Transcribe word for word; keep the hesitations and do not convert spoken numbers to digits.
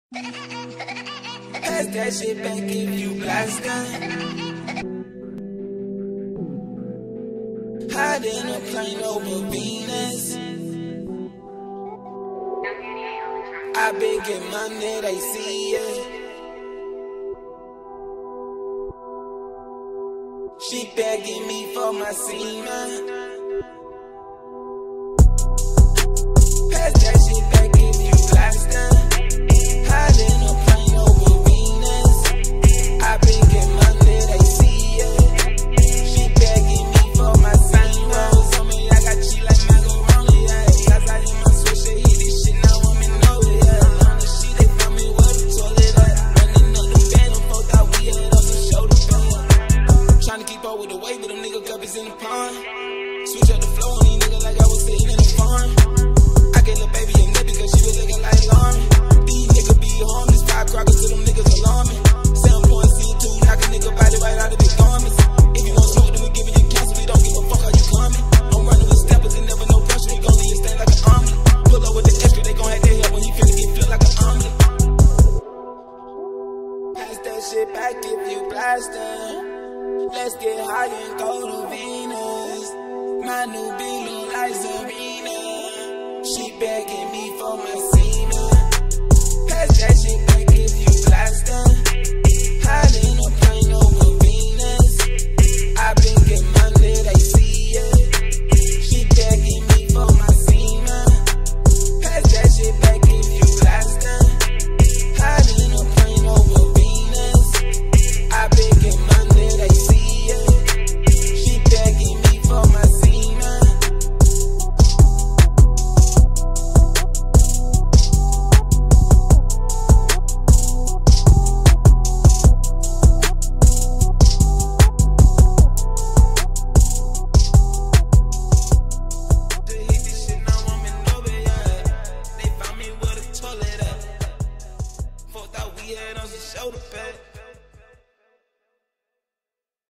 Pass that shit back if you blastin'. Hide in a plane over Venus. I been getting money, they see it. She begging me for my semen. Pass that shit back if you blastin'. Hide in a plane over Venus. I been getting money, they see it. She begging me for my semen. On me, I got cheat like macaroni, yeah. Cause I in my switch, they hit this shit, now I'm in over, yeah. On the shit, they found me where the toilet at. Running up the bed, them folks thought we had up the shoulder pad. Tryna keep up with the weight, but them nigga guppies in the pond. Switch up the flow on these niggas like I was sitting in the farm. I gave the baby a nip because she was looking like Lauren. These niggas be harmless, firecrackers to them niggas alarming. Seven point C two, knock a nigga body right out of the garments. If you want smoke, then we giving you cancer, we don't give a fuck how you coming. I'm running with steppers and never no pressure, we gon' leave you stand like an omelet. Pull up with the extra, they gon' have their help when he finna get flipped like an omelet. Pass that shit back if you blastin'. Let's get high and go to Venus. My new bitch look like Serena. She begging me for my semen. Pass that shit back if you blastin'. Hide in a plane over Venus. I been getting money, they see it. She begging me for my semen. Pass that shit back if you blastin'. Hide in a plane over Venus. I been getting money, they see it. Shoulder pad.